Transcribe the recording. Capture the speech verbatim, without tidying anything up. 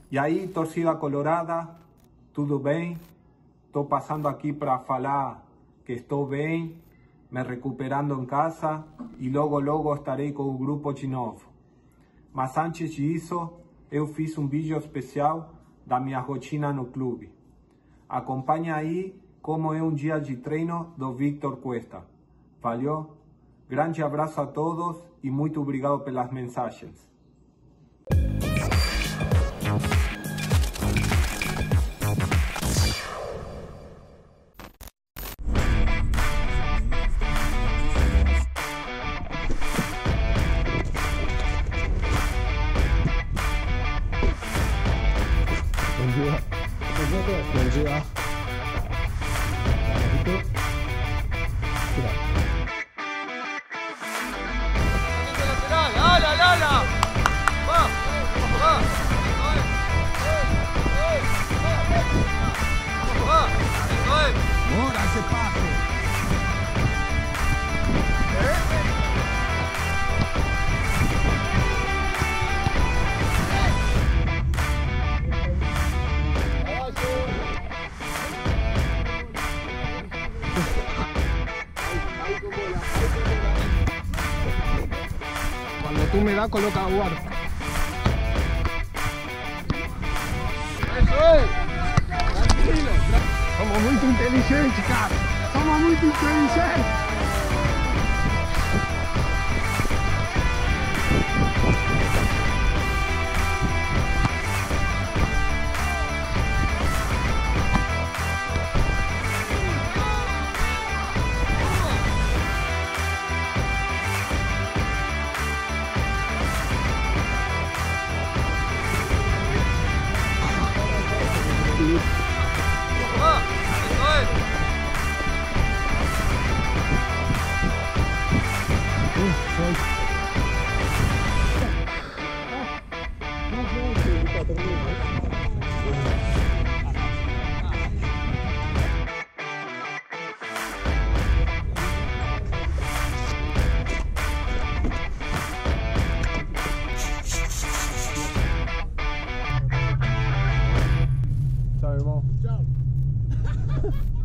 E aí, torcida colorada, tudo bem? Estou passando aqui para falar que estou bem, me recuperando em casa e logo logo estarei com o grupo de novo. Mas antes disso, eu fiz um vídeo especial da minha rotina no clube. Acompanha aí como é um dia de treino do Víctor Cuesta. Valeu? Grande abraço a todos e muito obrigado pelas mensagens. Bom dia. Bom dia. ¡Ala, ala, ala! ¡Va! ¡Va! ¡Va! Bora ese paso. Cuando tú me das, coloca a guarda. ¡Eso es! Tranquilo. Somos muy inteligentes, cara. Somos muy inteligentes. ¡Va! ¡Eso es! Chao, hermano. Chao.